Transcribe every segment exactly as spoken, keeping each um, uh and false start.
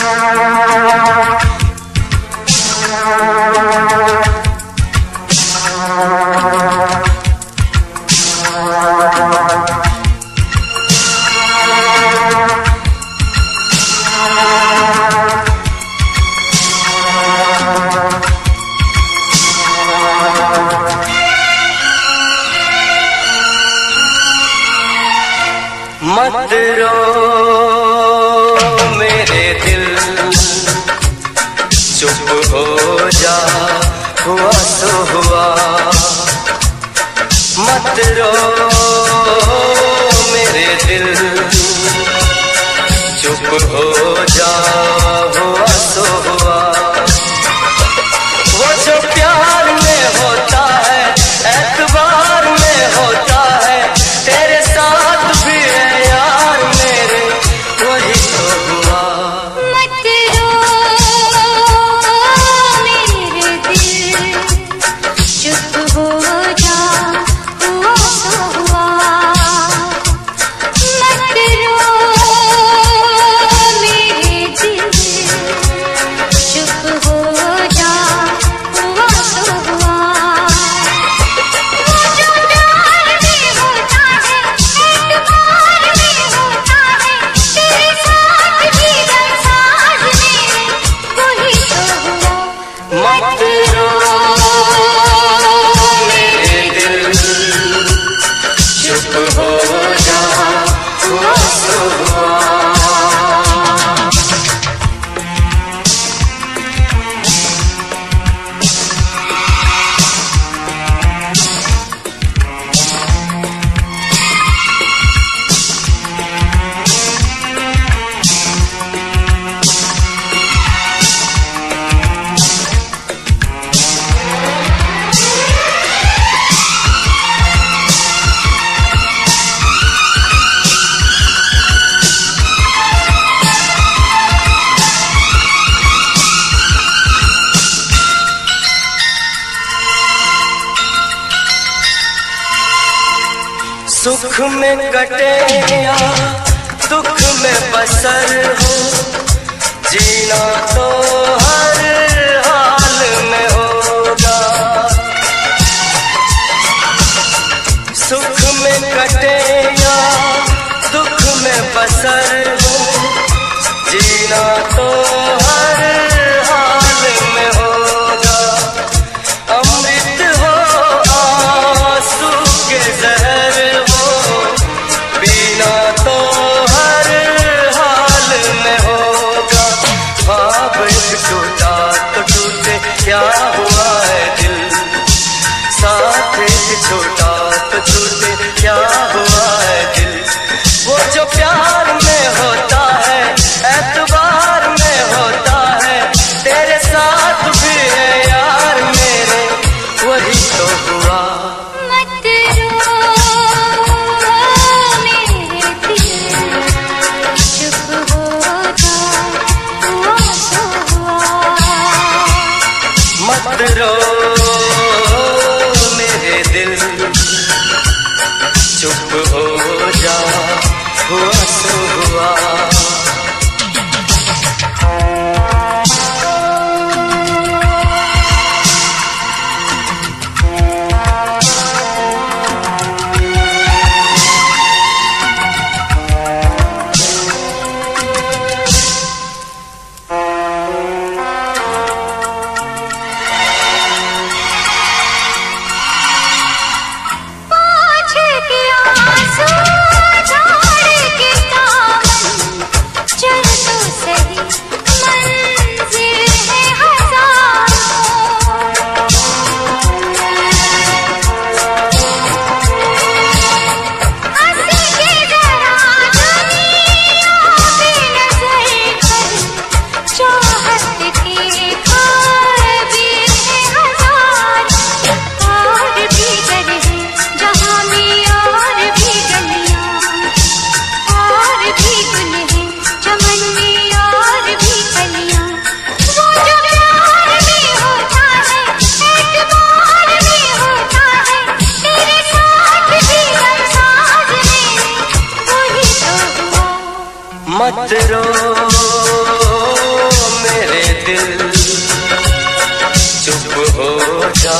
मत रो मेरे दिल, चुप हो जा, हुआ सो हुआ। मत रो मेरे दिल, चुप हो जा, हुआ सो हुआ। वो जो प्यार में होता है, एतबार में होता है, तेरे साथ भी है यार मेरे, वही तो हुआ। मत रो मेरे दिल, चुप हो जा, हुआ सो हुआ। मत रो मेरे दिल, चुप हो जा, हुआ सो हुआ। वो जो प्यार में होता है, एतबार में होता है, तेरे साथ भी बरसात में, वही तो हुआ। मत रो मेरे दिल, चुप हो जा, हुआ सो हुआ। सुख में कटे या दुख में बसर हो, जीना तो हर हाल में होगा। सुख में कटे या दुख में बसर हो, जीना तो हर हाल में होगा। अमृत हो आंसू के जहर हो, पीना तो हर हाल में होगा। ख्वाब एक टूटा तो टूटे, क्या हुआ है दिल, साथ एक छोटा तो छूटे, क्या हुआ है दिल। वो जो प्यार में होता है, एतबार में होता है, तेरे साथ भी है यार मेरे, वही तो हुआ। मत रो मेरे दिल, चुप हो जा, हुआ सो हुआ। मत रो मेरे दिल, चुप हो जा, हुआ सो हुआ। पाँच के आंसू झाड़ के दामन, चल तो सही, मंजिल है हजारों। हंस के जरा दुनिया पे नजर कर, चाहत के खार भी है हजार। और भी घर है जहाँ में और भी गलियाँ, और भी गुल है चमन में और भी कलियाँ। वो जो प्यार में होता है, एतबार में होता है, तेरे साथ भी बरसात में, वही तो हुआ। मत रो मेरे दिल चुप हो जा,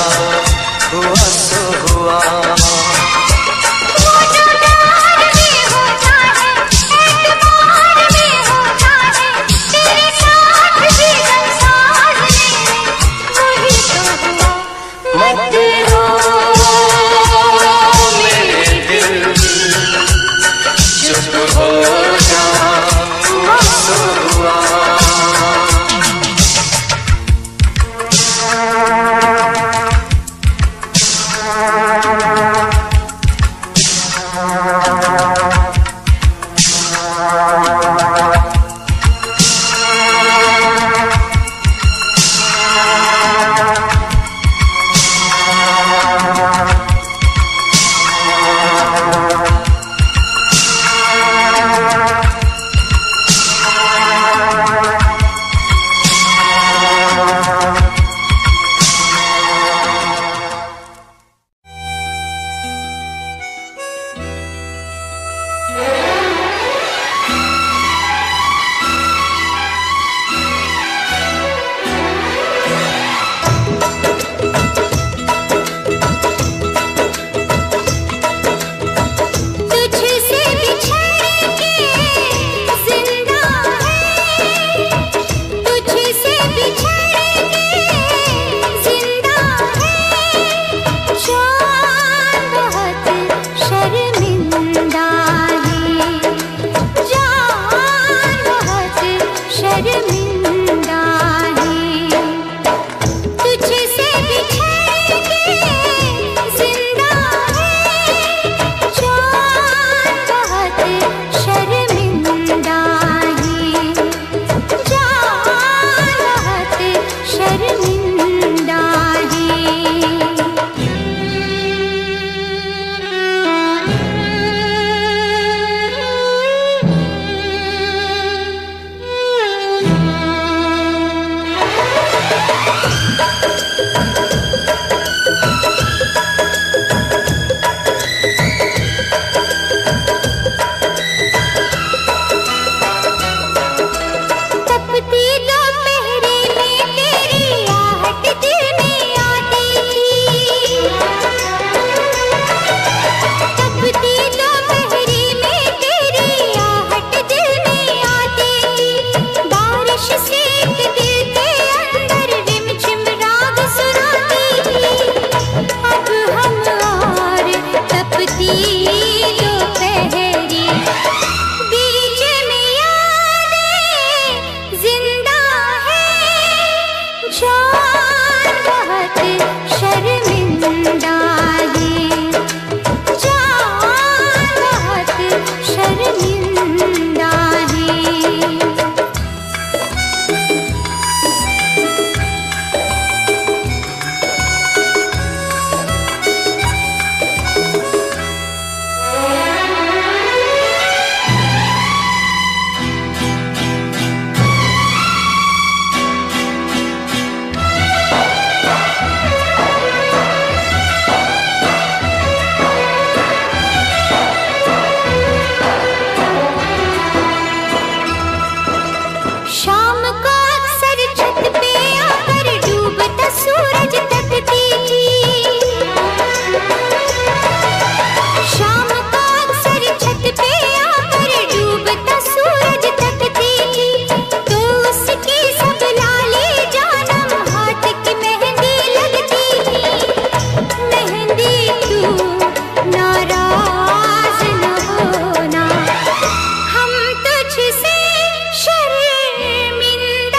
हुआ सो हुआ। तुझसे शर्मिंदा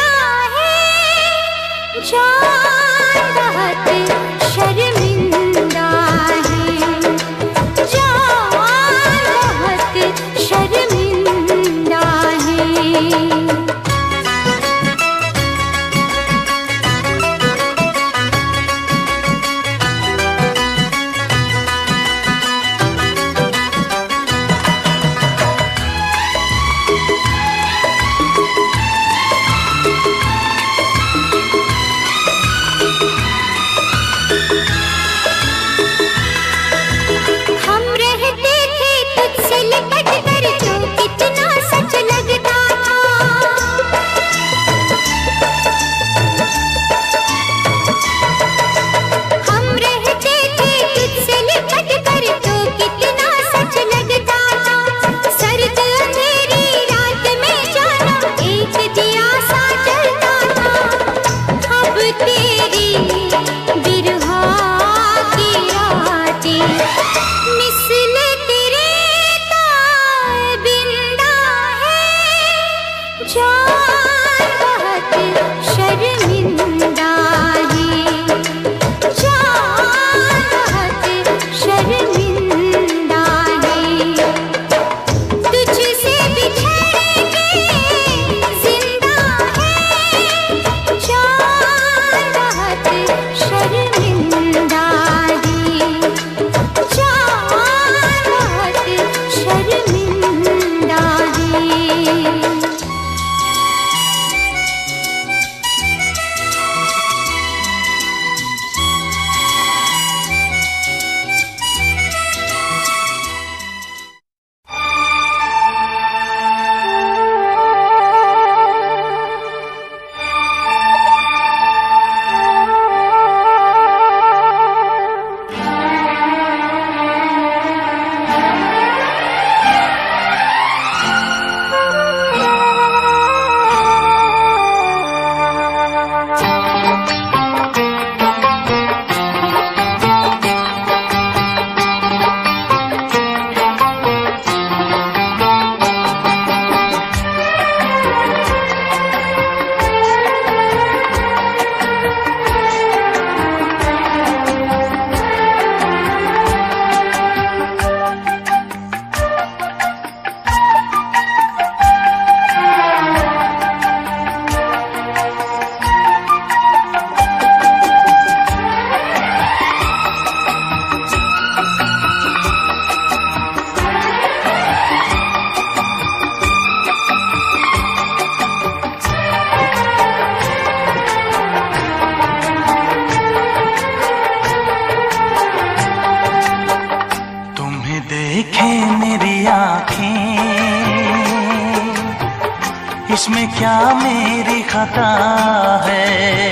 इसमें क्या मेरी खता है,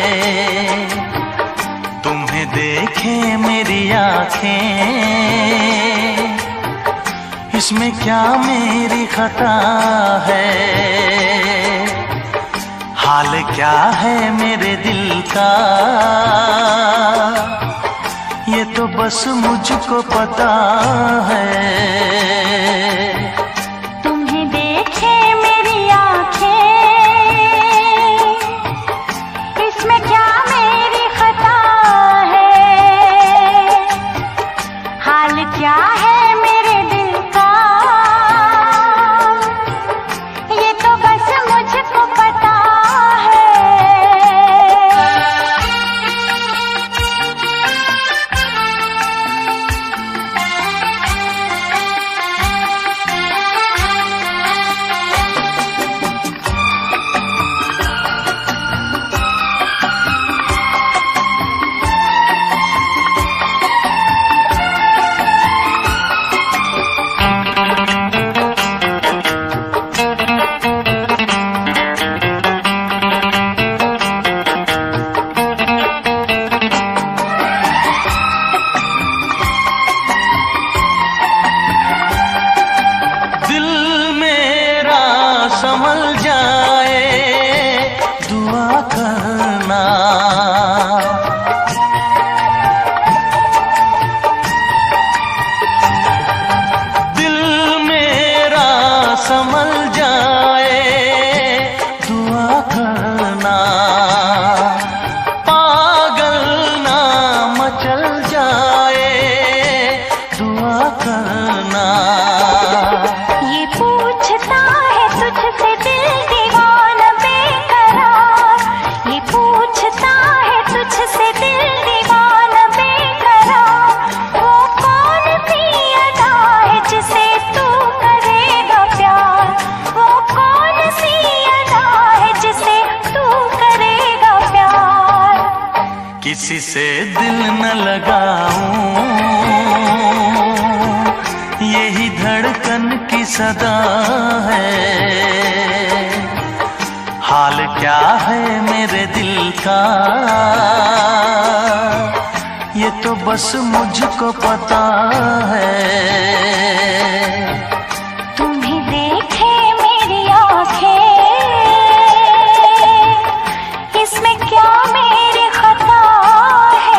तुम्हें देखे मेरी आँखें, इसमें क्या मेरी खता है। हाल क्या है मेरे दिल का, ये तो बस मुझको पता है। संभल जाए दुआ करना, दिल मेरा संभल जाए दुआ करना, पागल ना मचल जाए दुआ करना। ये पूछता है तुझसे दिल दीवाना बेकरार, ये पूछता है तुझसे दिल दीवाना बेकरार। वो कौन सी अदा है जिसे तू करेगा प्यार, वो कौन सी अदा है जिसे तू करेगा प्यार। किसी से दिल न लगाऊं, यही धड़कन की सदा है। हाल क्या है मेरे दिल का, ये तो बस मुझको पता है। तुम्हें देखे मेरी आँखें, इसमें क्या मेरी खता है।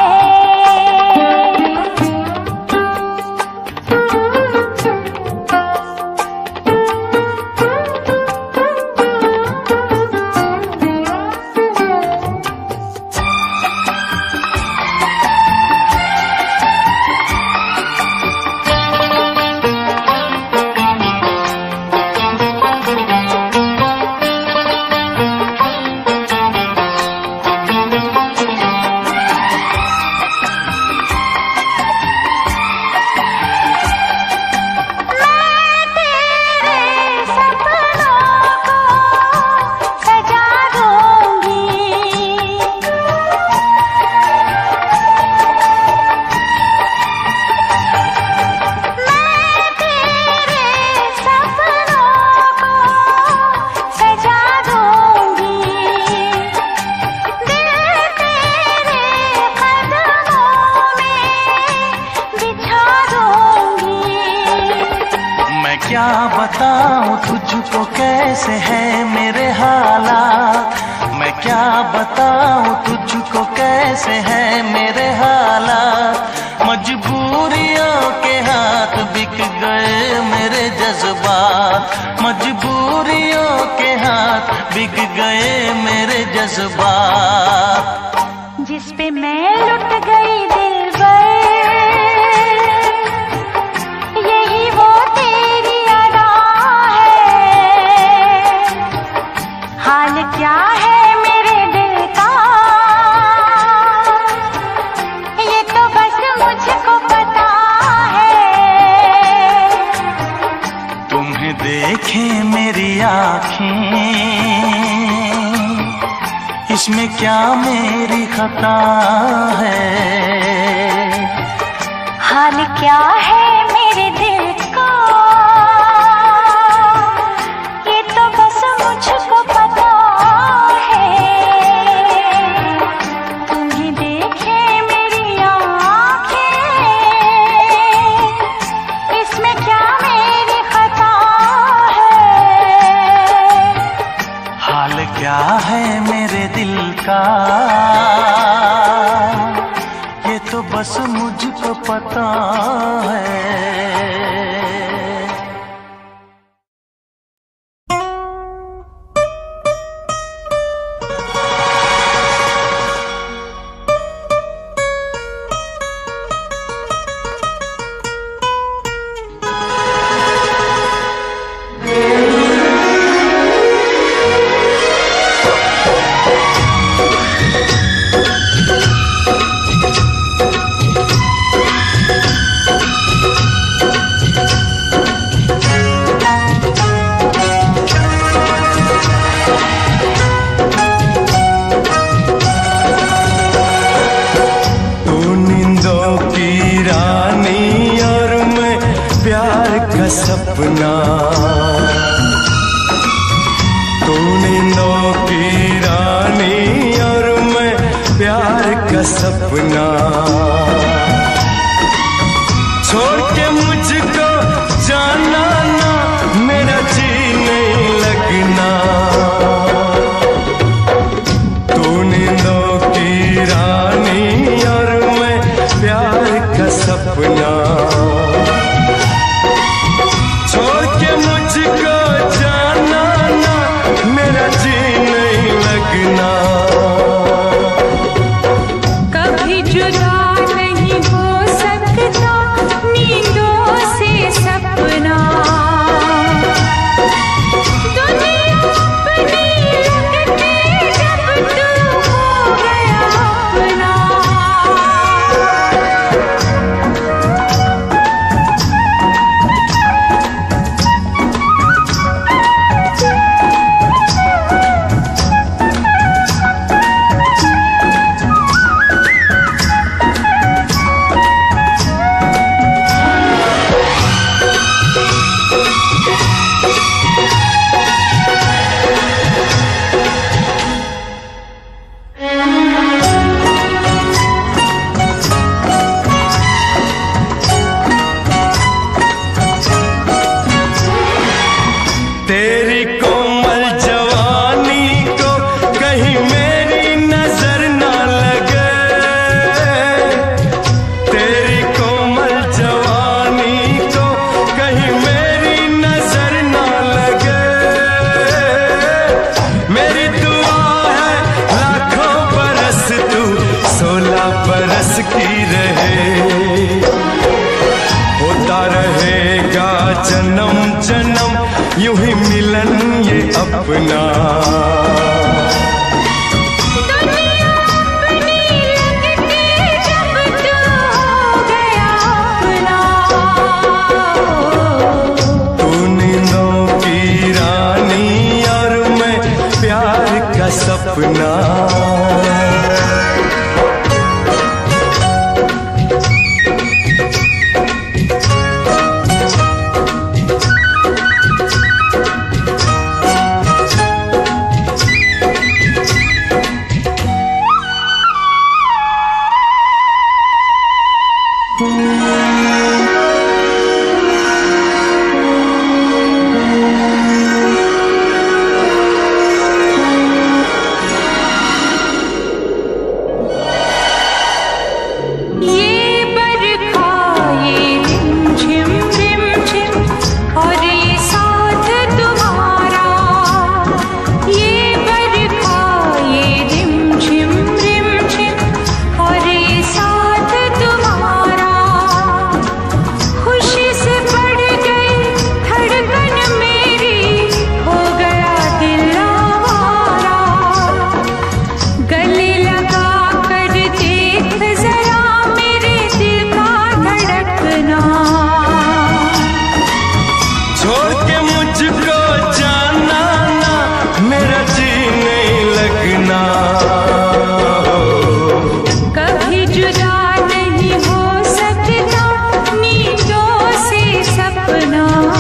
तुझको कैसे है मेरे हालात, मैं क्या बताऊं तुझको कैसे है मेरे हालात। मजबूरियों के हाथ बिक गए मेरे जज्बात, मजबूरियों के हाथ बिक गए मेरे जज्बात। जिस पे मैं लुट गई दिलबर, यही वो तेरी अदा है। हाल क्या है मेरे दिल का, ये तो बस मुझको पता है। तुम्हें देखे मेरी आँखें, इसमें क्या मेरी खता है। हाल क्या है मेरे दिल का, ये तो बस मुझको पता है। तुम्हें देखे मेरी आँखें, इसमें क्या मेरी खता है। हाल क्या है मेरे दिल का, ये तो बस मुझको पता है। सपना तू नींदों की रानी और मैं प्यार का सपना। छोड़ के मुझको जाना ना, मेरा जी नहीं लगना। तू नींदों की रानी और मैं प्यार का सपना। कभी जुदा नहीं हो सकता नींदों से सपना। दुनिया अपनी लगती जब तू हो गया अपना। तेरी कोमल जवानी को कहीं मेरी नजर ना लगे। तेरी कोमल जवानी को कहीं मेरी नजर ना लगे। मेरी दुआ है लाखों बरस तू सोलह बरस की रहे। होता रहेगा जन्म जन्म यूं ही मिलन ये अपना। दुनिया अपनी लगती जब तू हो गया अपना। तू नींदों की रानी और मैं प्यार का सपना। लगना। कभी जुदा नहीं हो सकता नींदों से सपना।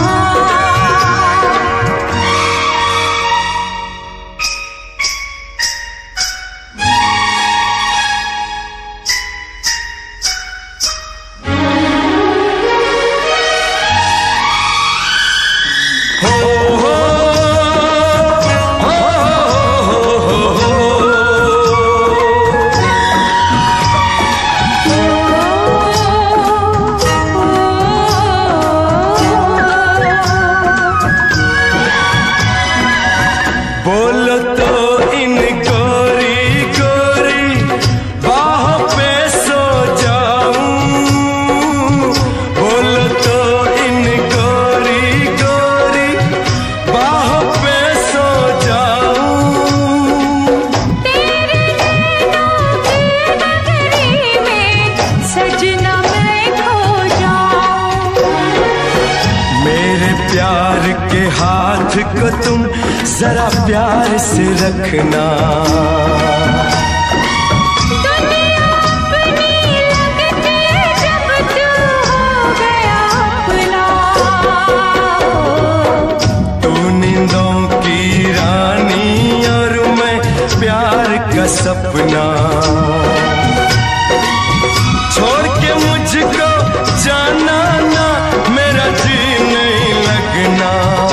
बोलो तो इन गोरी गोरी बाहों पे सो जाऊं, बोलो तो इन गोरी गोरी बाहों पे सो जाऊं। तेरे नैनों की नगरी में सजना मैं खो जाऊं। मेरे प्यार के हाथ को तुम जरा प्यार से रखना। दुनिया अपनी लगती जब तू हो गया अपना। तू नींदों की रानी और मैं प्यार का सपना। छोड़ के मुझको जाना ना, मेरा जी नहीं लगना।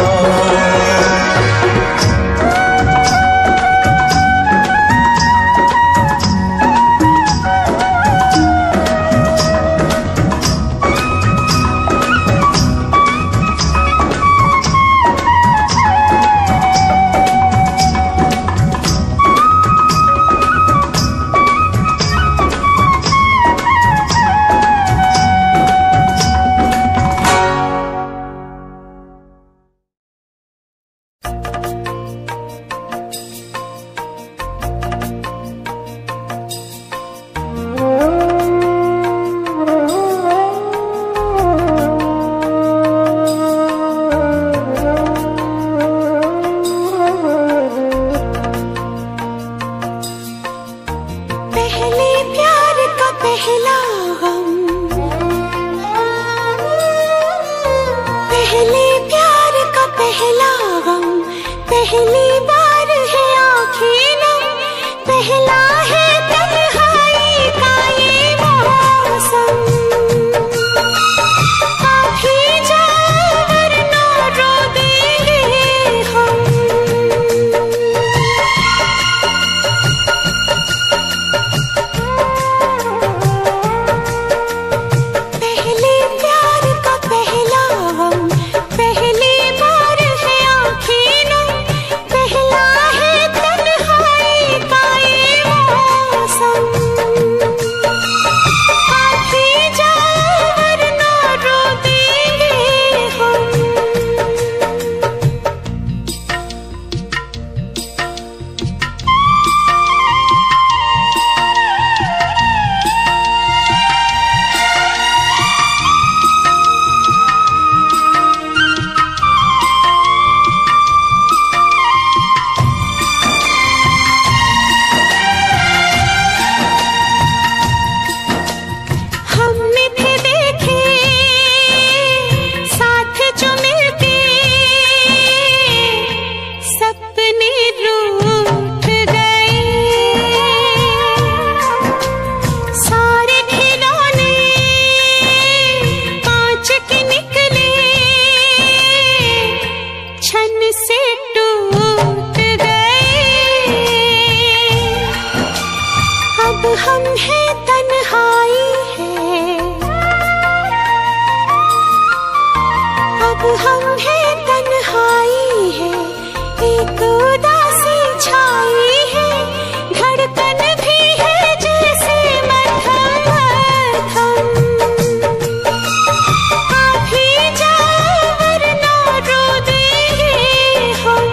पहले प्यार का पहला गम, पहले प्यार का पहला गम, पहली बार है आँखें नम, पहला है तन्हाई का ये मौसम। काफी जाओ वरना रो देंगे हम। पहले प्यार का पहला गम, पहली बार है आँखें नम, पहला है तन्हाई का ये मौसम। काफी जाओ वरना रो देंगे हम। हमने थे देखे साथ जो मिलते, सपने रूठ गए। सारे खिलौने कांच के निकले, छन से टूट गए। अब हम हैं तन्हाई है, अब हम हैं तन्हाई है, एक उदासी छाई है, धड़कन भी है जैसे मध्यम मध्यम। आप ही जाओ वरना रो देंगे हम।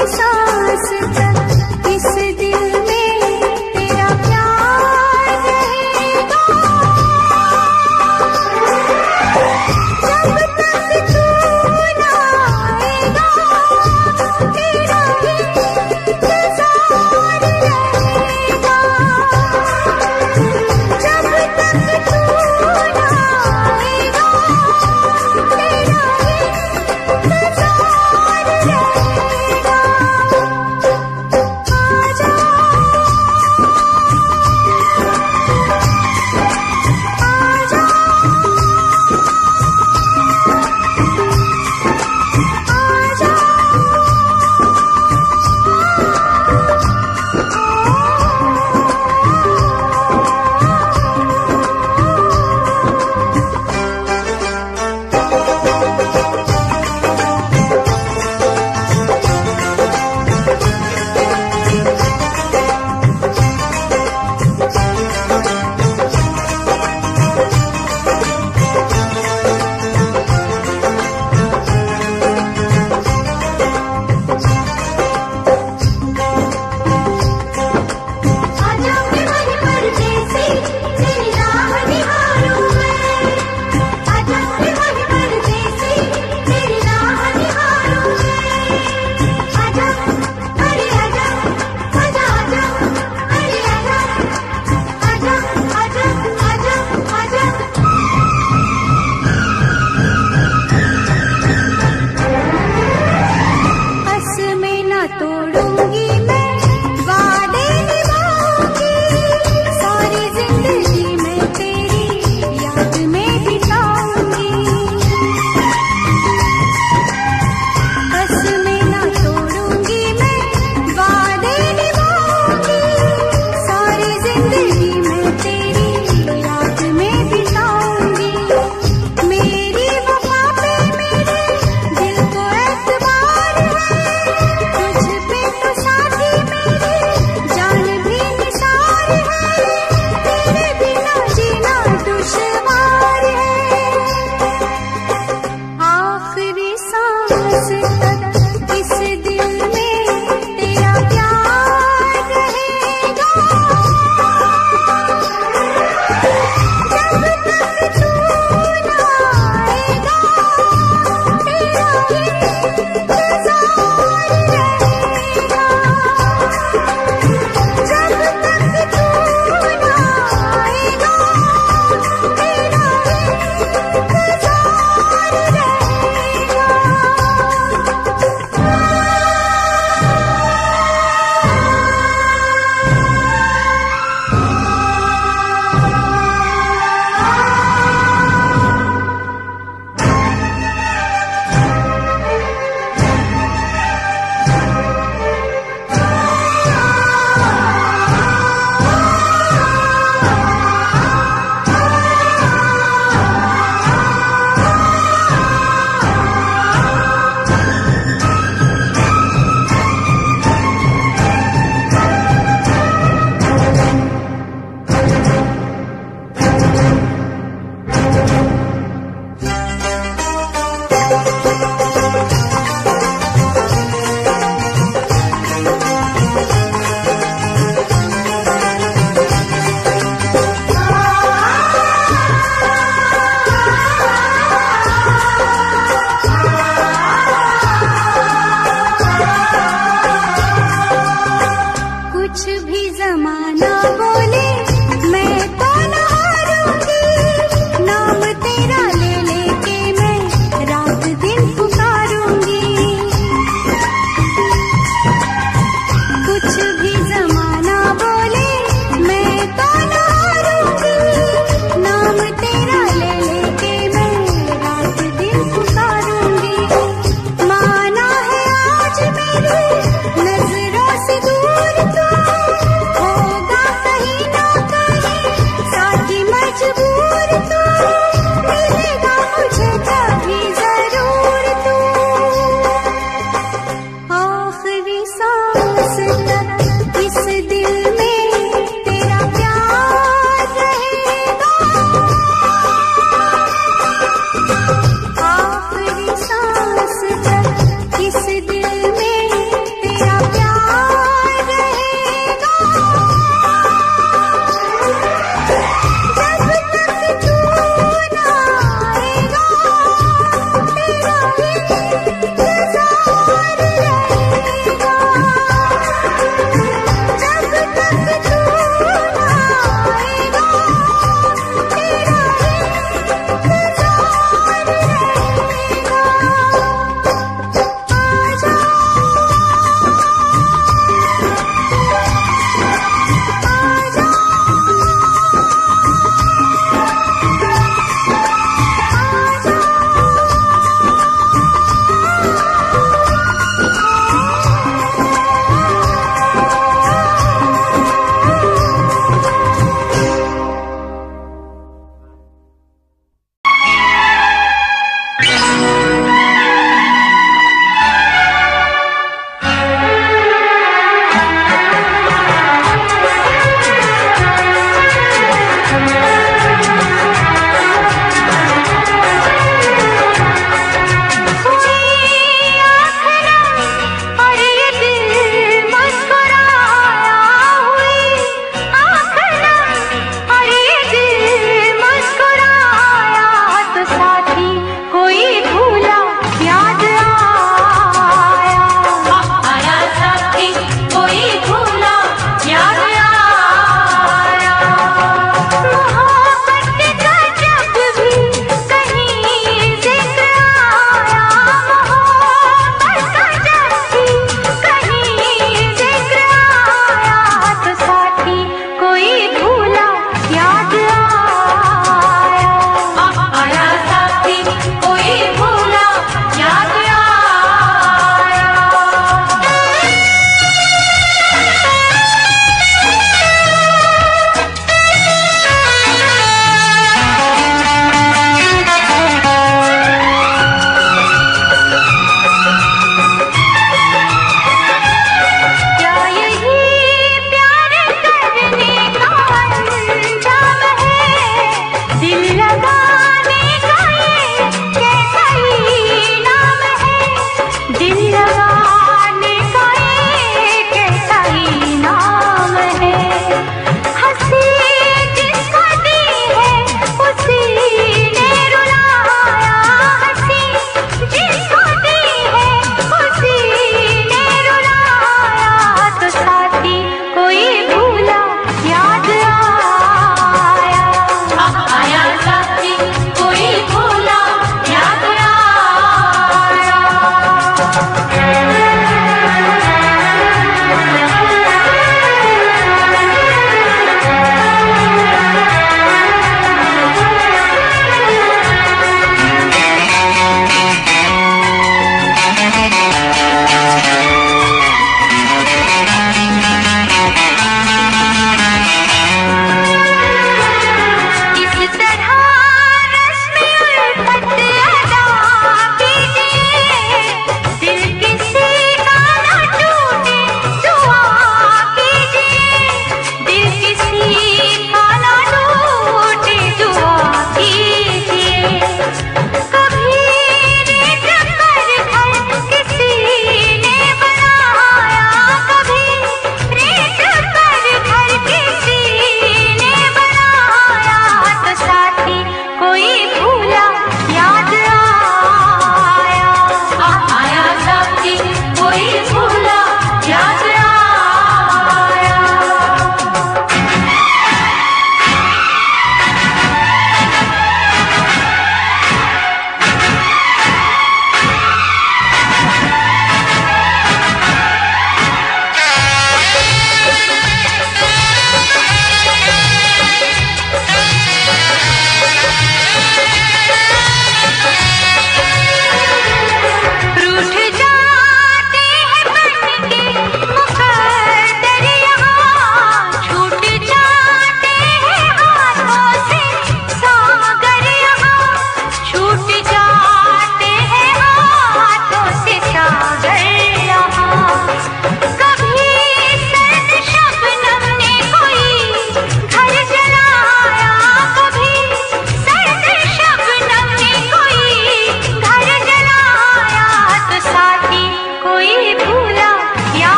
सांस तक इस दिल में तेरा प्यार रहेगा। जब तक तू ना आएगा तेरा इंतजार रहेगा। जब तक तू ना आएगा तेरा इंतजार रहेगा।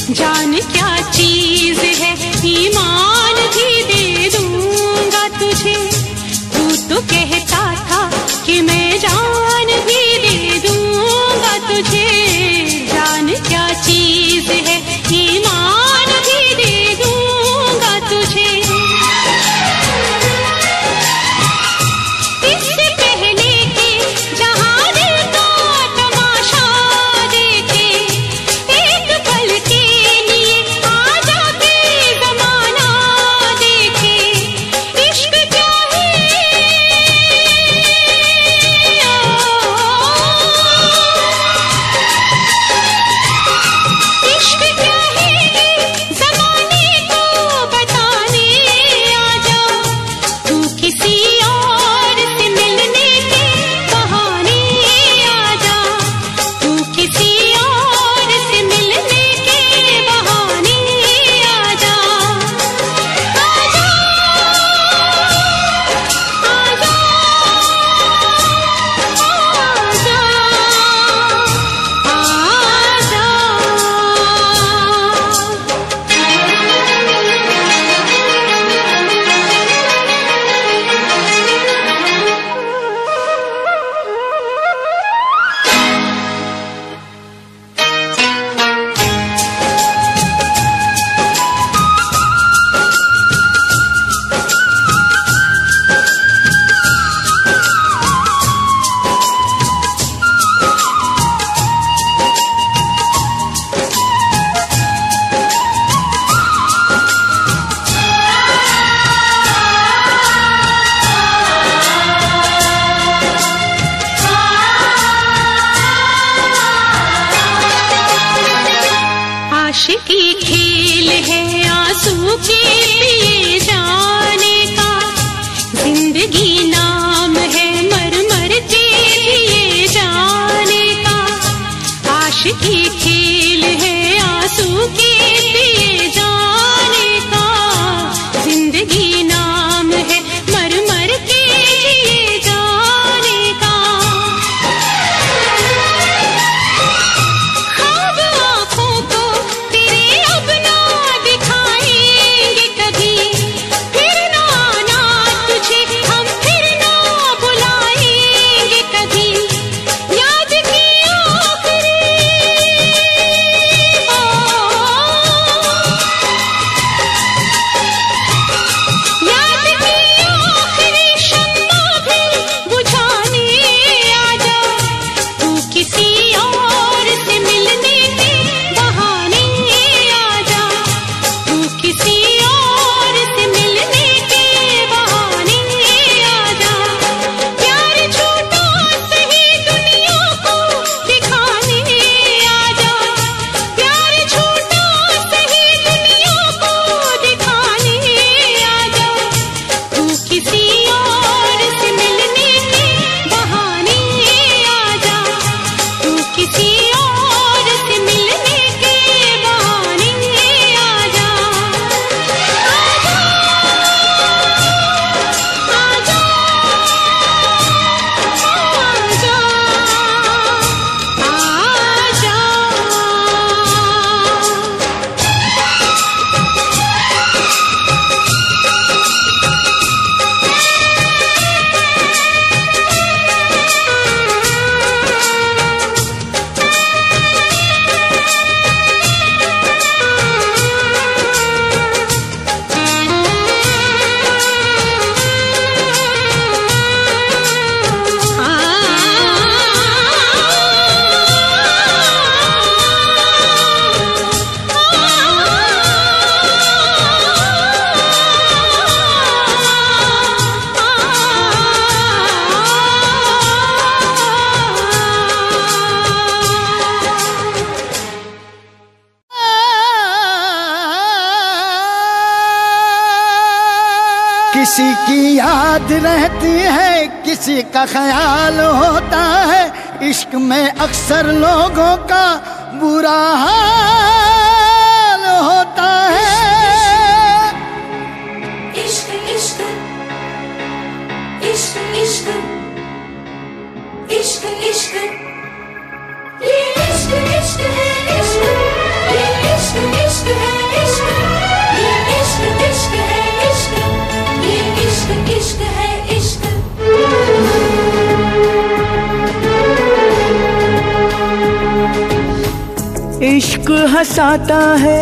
जान क्या चीज है, ईमान भी दे दूंगा तुझे। तू तो कहता था कि मैं जान भी दे दूंगा तुझे। जान क्या चीज है, ईमान भी दे दूंगा तुझे। इससे पहले कि जहां दिल का तमाशा देखे, एक पल के लिए आजा के जमाना देखे। इश्क क्या है, इश्क क्या है जमाने को बताने आजा। तू किसी और से मिलने के बहाने आजा। तू किसी और से मिलने के बहाने आजा। आजा आजा आशिकी खेल है आंसू के पिए जाने का। जिंदगी नाम है मर मर के पिए जाने का। आशिकी खेल है आंसू के पिए जाने का। जिंदगी नाम है मर मर के जिए जाने का। ख्वाब आँखों को तेरे अब ना दिखाएंगे कभी। फिर ना आना तुझे हम फिर ना बुलाएंगे कभी। याद की आखिरी ओ, याद की आखिरी शम्मा भी बुझाने आजा। तू किसी और से मिलने के बहाने आजा। तू किसी और से मिलने के बहाने आजा। प्यार झूठा सही दुनिया को दिखाने आजा। प्यार झूठा सही दुनिया को दिखाने आजा। तू किसी और से मिलने के बहाने आजा। तू किसी और से मिलने के बहाने आजा। आजा आजा आजा किसी की याद रहती है, किसी का ख्याल होता है। इश्क में अक्सर लोगों का बुरा हाल होता है। इश्क इश्क इश्क इश्क इश्क इश्क ये इश्क इश्क है इश्क ये इश्क इश्क हंसाता है,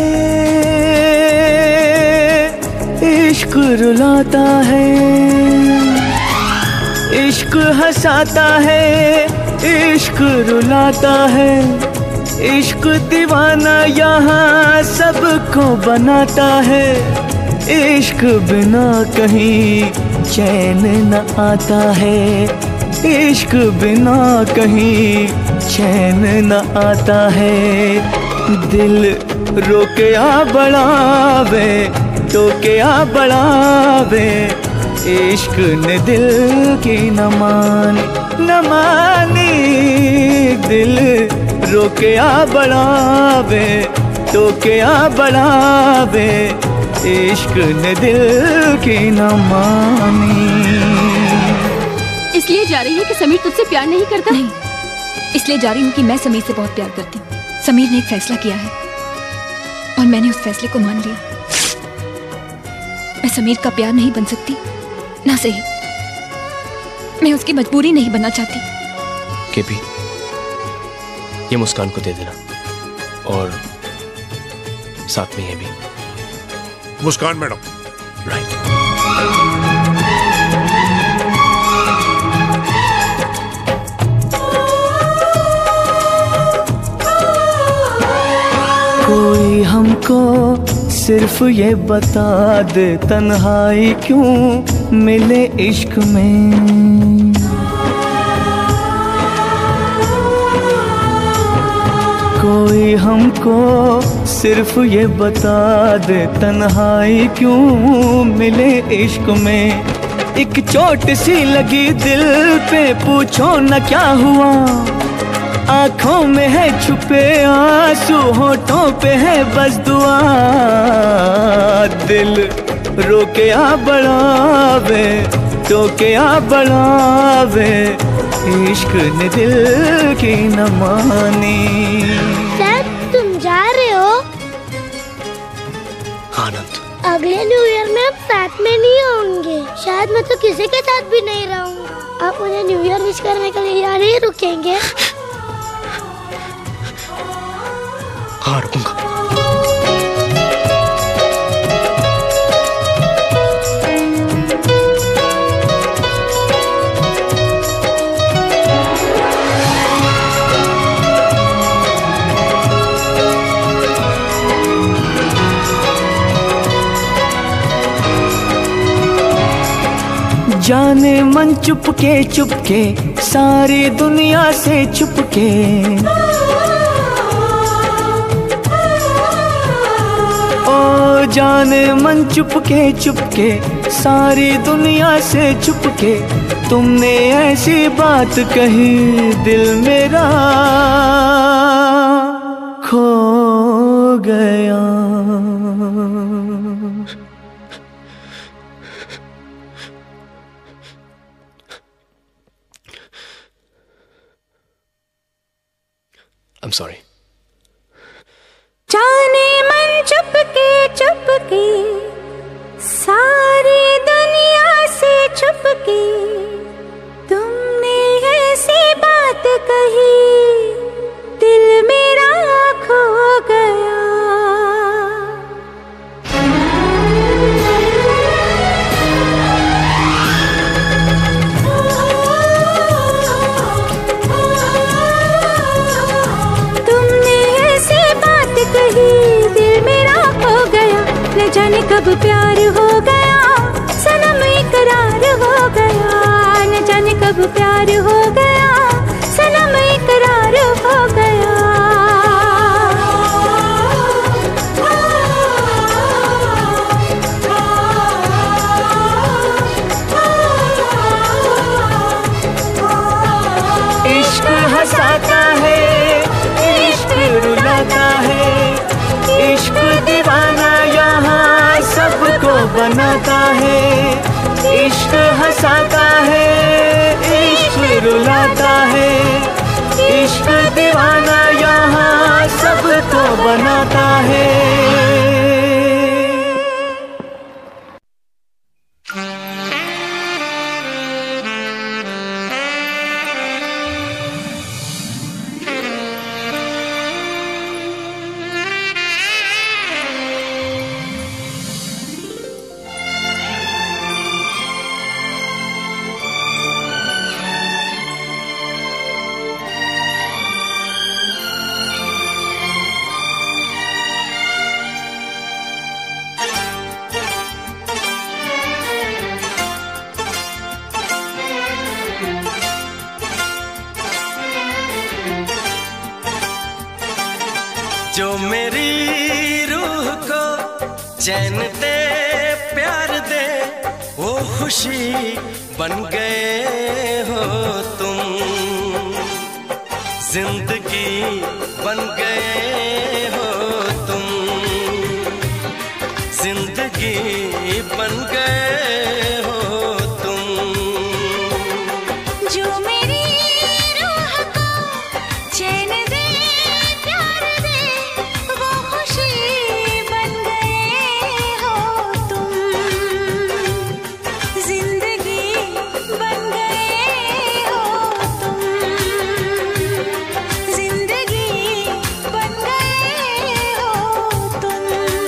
इश्क रुलाता है, इश्क हंसाता है, इश्क रुलाता है, इश्क दीवाना यहाँ सबको बनाता है। इश्क बिना कहीं चैन न आता है, इश्क बिना कहीं चैन न आता है। दिल रोके आ बढ़ावे, टोके आ बढ़ावे, इश्क ने दिल की न मानी न मानी। दिल रोके आ बढ़ावे, टोके आ बढ़ावे, इश्क ने दिल की न मानी। इसलिए जा रही है कि समीर तुझसे प्यार नहीं करता? नहीं, इसलिए जा रही हूँ कि मैं समीर से बहुत प्यार करती हूँ। समीर ने एक फैसला किया है और मैंने उस फैसले को मान लिया। मैं समीर का प्यार नहीं बन सकती, ना सही मैं उसकी मजबूरी नहीं बनना चाहती। केपी, ये मुस्कान को दे देना और साथ में ये भी। मुस्कान मैडम। राइट। कोई हमको सिर्फ ये बता दे तन्हाई क्यों मिले इश्क में। कोई हमको सिर्फ ये बता दे तन्हाई क्यों मिले इश्क में। एक चोट सी लगी दिल पे, पूछो न क्या हुआ। आँखों में है छुपे आंसू, होठों पे है बस दुआ। दिल रोके आ बढ़ावे, टोके आ बढ़ावे, इश्क ने दिल की न मानी। सर, तुम जा रहे हो? आनंद, अगले न्यू ईयर में हम साथ में नहीं होंगे। शायद मैं तो किसी के साथ भी नहीं रहूंगा। आप मुझे न्यू ईयर विश करने के लिए यहाँ नहीं रुकेंगे? हाँ, रुकूंगा। जाने मन चुपके चुपके सारी दुनिया से चुपके। ओ जाने मन चुपके चुपके सारी दुनिया से चुपके। तुमने ऐसी बात कही दिल मेरा खो गया। I'm sorry. जाने मन चुपके चुपके सारी दुनिया से चुपके। तुमने ऐसी बात कही दिल मेरा खो गया। न जाने कब प्यार हो गया, सनम इकरार हो गया। न जाने कब प्यार हो गया, सनम इकरार हो गया। इश्क हंसाता है, इश्क रुलाता है, इश्क दीवाना यहाँ सबको बनाता है। इश्क हंसाता है, इश्क रुलाता है, इश्क दीवाना यहाँ सबको बनाता है। चैन दे प्यार दे वो खुशी बन गए हो तुम, जिंदगी बन गए हो तुम, जिंदगी बन गए हो तुम। जो मेरी रूह को चैन दे प्यार दे वो खुशी बन गए हो तुम, जिंदगी बन गए हो तुम, जिंदगी बन गए हो तुम।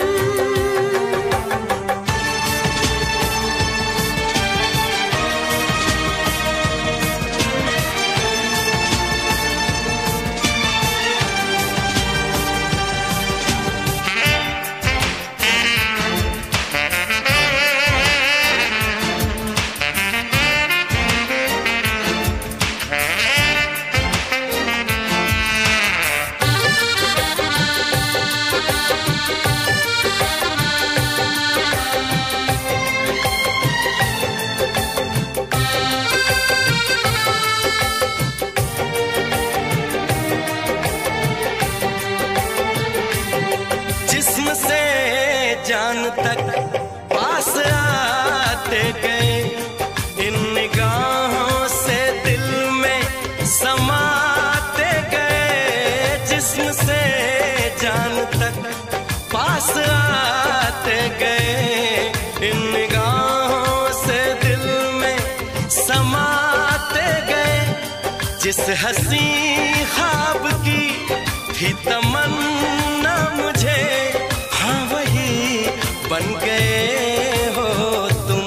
जिस्म से जान तक पास आते गए, इन निगाहों से दिल में समाते गए। जिस्म से जान तक पास आते गए, इन निगाहों से दिल में समाते गए। जिस हंसी ख्वाब की थी तमन्ना मुझे, हाँ वही बन गए हो तुम,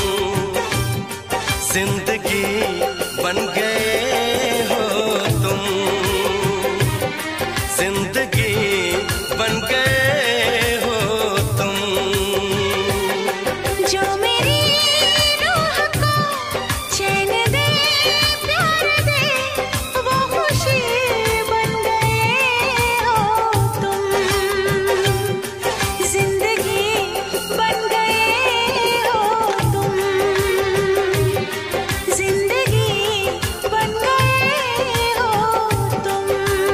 जिंदगी बन गए हो तुम, जिंदगी बन गए हो तुम। जो मेरी रूह को चैन दे प्यार दे वो खुशी बन गए हो तुम, जिंदगी बन गए हो तुम, जिंदगी बन गए हो तुम।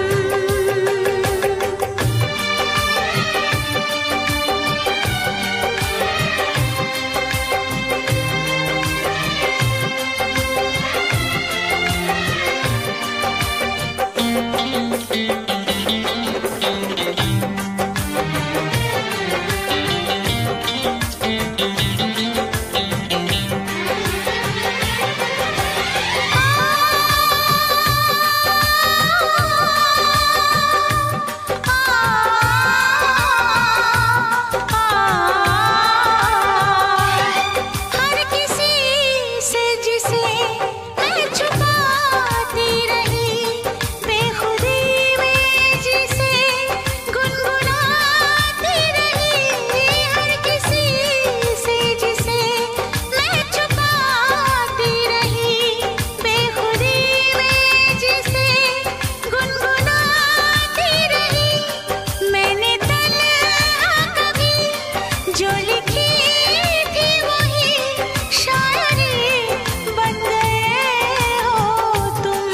हर किसी से जिसे मैं छुपाती रही, बेखुदी में जिसे गुनगुनाती रही। हर किसी से जिसे मैं छुपाती रही, बेखुदी में जिसे गुनगुनाती रही। मैंने तन्हा कभी जो लिखी थी वही शायरी बन गए हो तुम,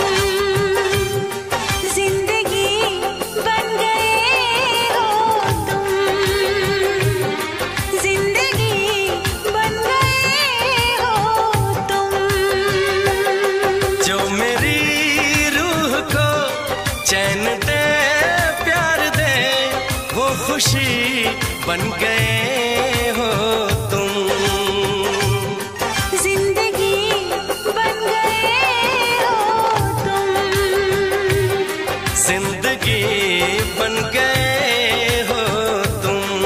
जिंदगी बन गए हो तुम, जिंदगी बन गए हो तुम। जो मेरी रूह को चैन दे प्यार दे वो खुशी बन गए हो तुम, जिंदगी बन गए हो तुम, जिंदगी बन गए हो तुम,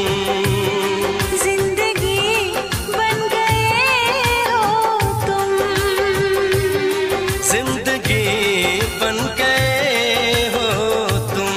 जिंदगी बन गए हो तुम। जिंदगी बन गए हो तुम।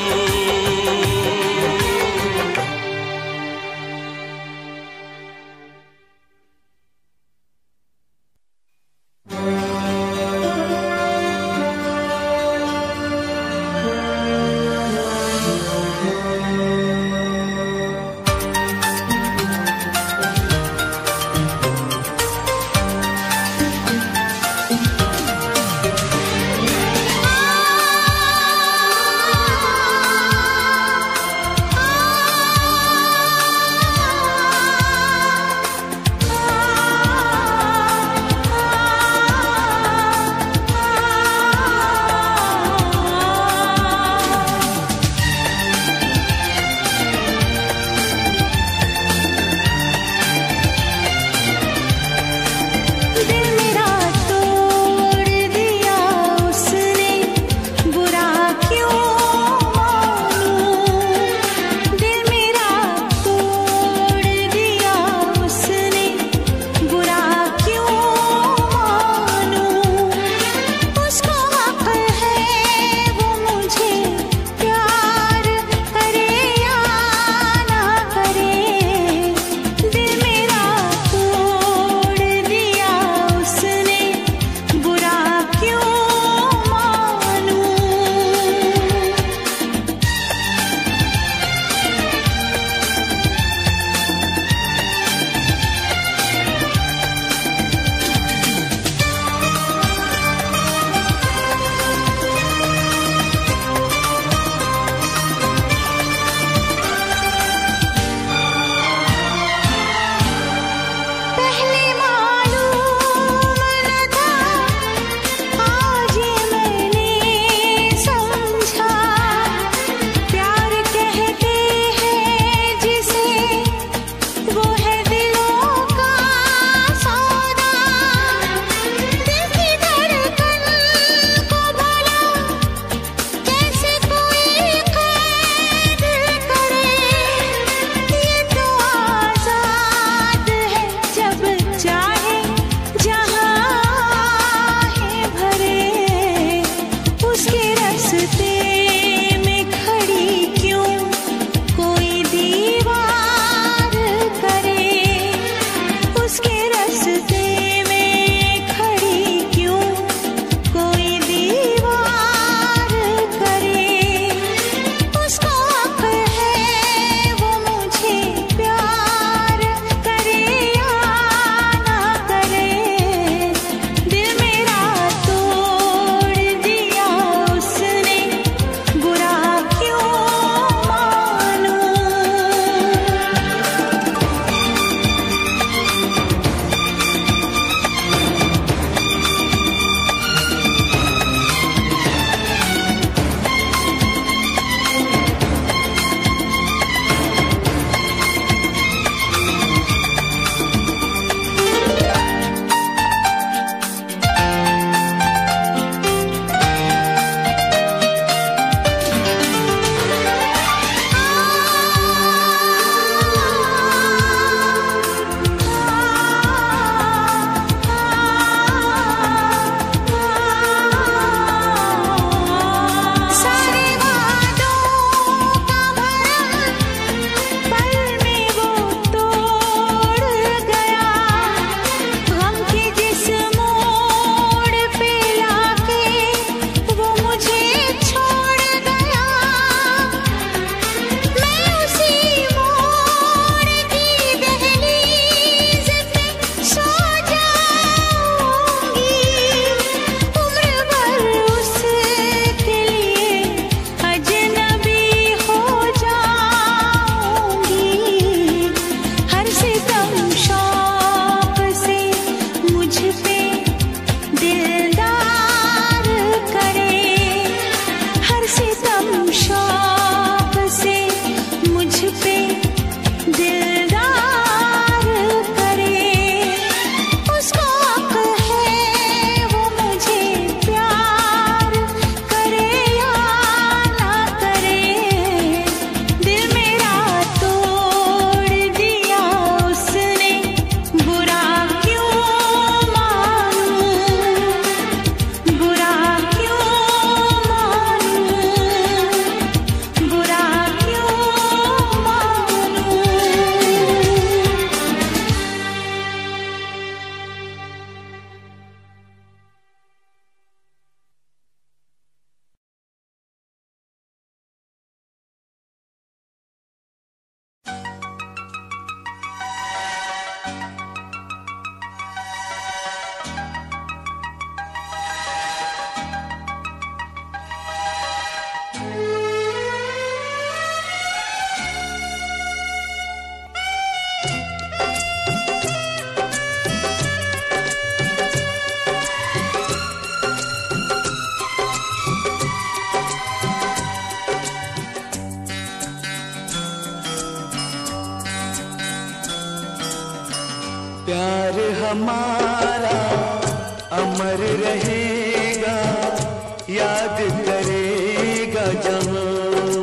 प्यार हमारा अमर रहेगा, याद करेगा जहां।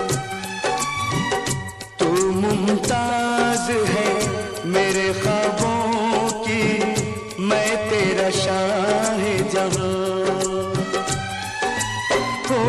तू मुमताज है मेरे ख्वाबों की, मैं तेरा शाह जहां। हो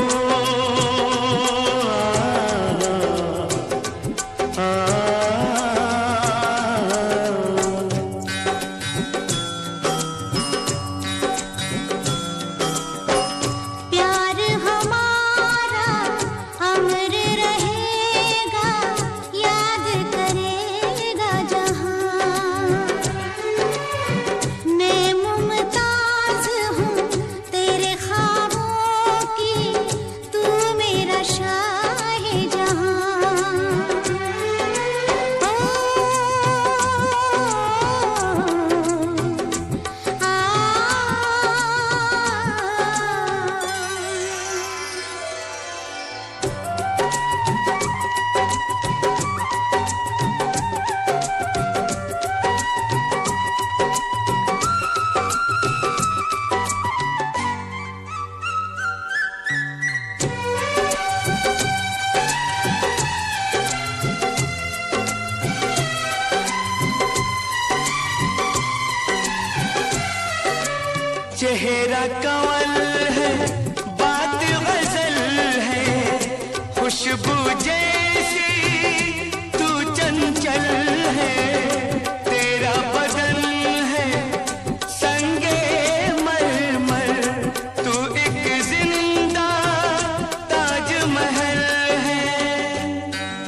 चेहरा कंवल है, बात गजल है, खुशबू जैसी तू चंचल है। तेरा बदन है संगे मरमर, तू एक जिंदा ताजमहल है।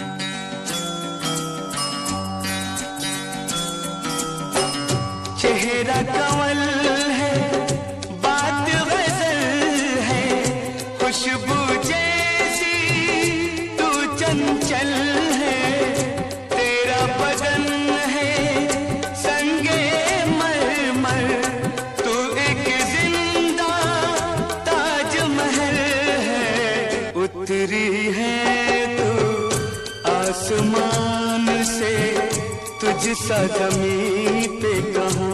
चेहरा कंवल खुशबू जैसी तू चंचल है। तेरा बदन है संगे मरमर, तू एक जिंदा ताजमहल है। उतरी है तू आसमान से, तुझसा ज़मीं पे कहाँ।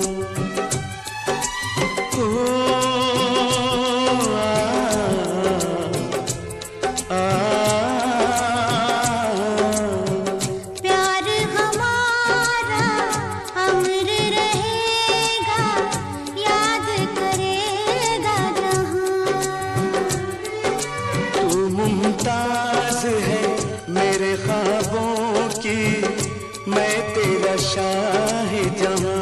मुमताज है मेरे ख्वाबों की, मैं तेरा शाह जहां।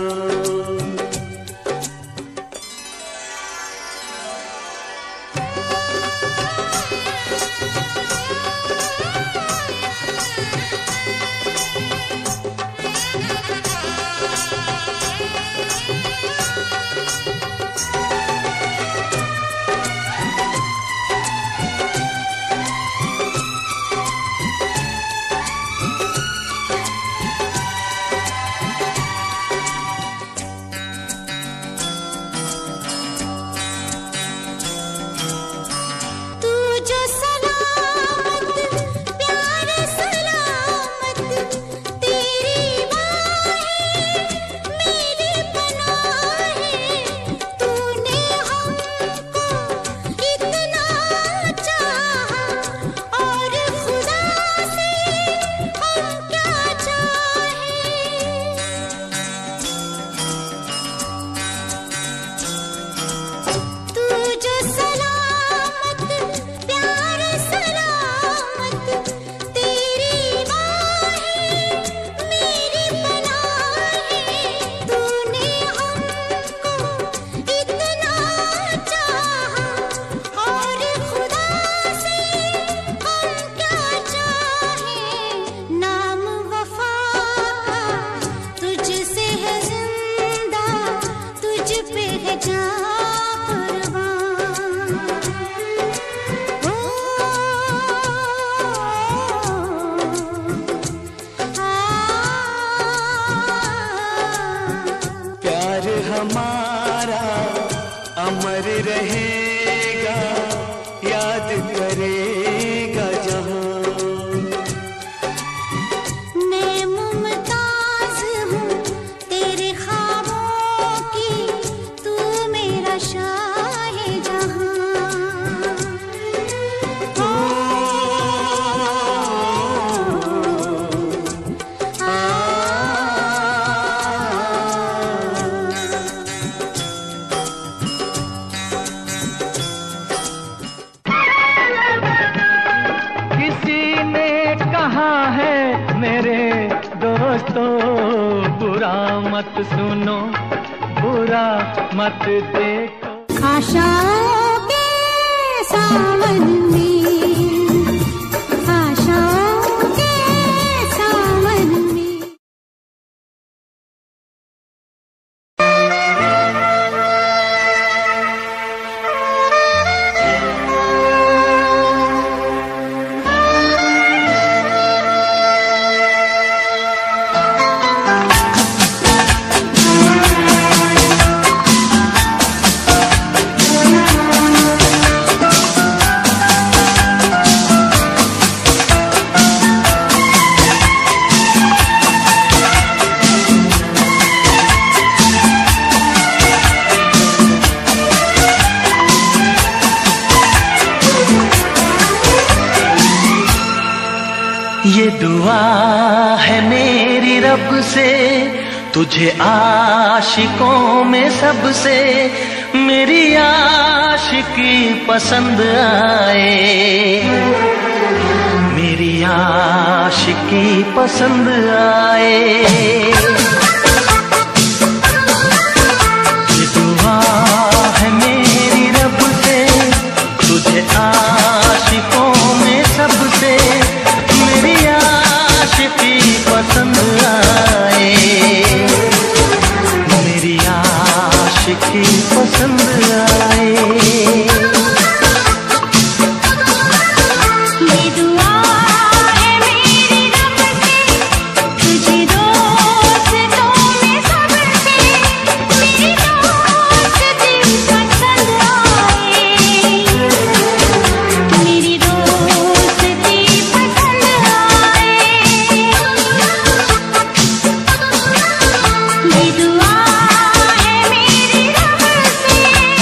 दोस्तों बुरा मत सुनो, बुरा मत देखो। आशाओं के सावन में, आशाओं के सावन में। ये दुआ है मेरी रब से, तुझे आशिकों में सबसे मेरी आशिकी पसंद आए, मेरी आशिकी पसंद आए। ये दुआ है मेरी रब से, तुझे आशिकों में सबसे मेरी आशिकी पसंद आए, मेरी आशिकी पसंद आए। ये दुआ है मेरी रब से, तुझे दोस्तों में सबसे मेरी दोस्ती पसंद आए, मेरी दोस्ती पसंद आए। ये दुआ है मेरी रब से।